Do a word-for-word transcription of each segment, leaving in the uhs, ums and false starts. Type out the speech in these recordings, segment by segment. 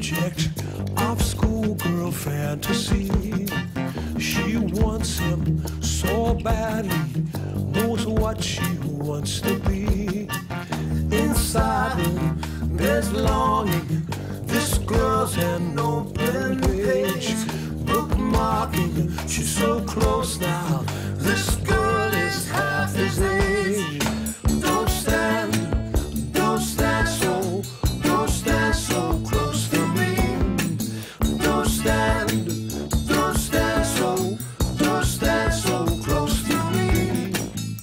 object of schoolgirl fantasy. She wants him so badly, knows what she wants to be. Inside him there's longing, this girl's an open page. Bookmarking, she's so close now, this girl is half his age. Don't stand, don't stand so, don't stand so close to me. Don't stand, don't stand so, don't stand so close to me.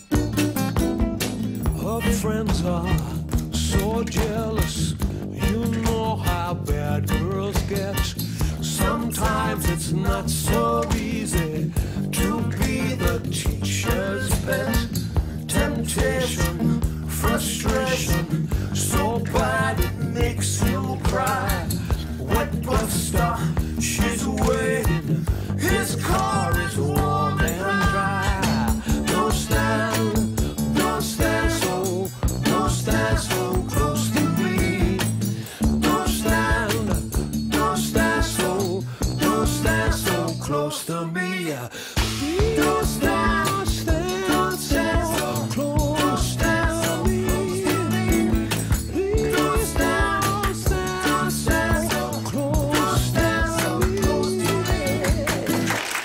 Her friends are so jealous, you know how bad girls get. Sometimes it's not so easy to be the teacher's pet. Temptation, frustration, so bad it makes him cry. Wet bus stop, she's waiting, his car is warm and dry. Don't stand, don't stand so, don't stand so close to me. Don't stand, don't stand so, don't stand so close to me. Don't stand, don't stand, don't stand so close to me. Don't stand, don't stand, don't stand so close, stand so close to me.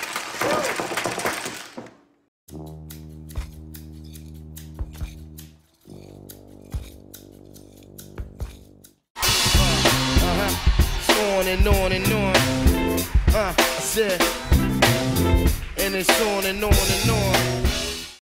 Uh-huh. On and on and on. Uh, I said, and it's on and on and on.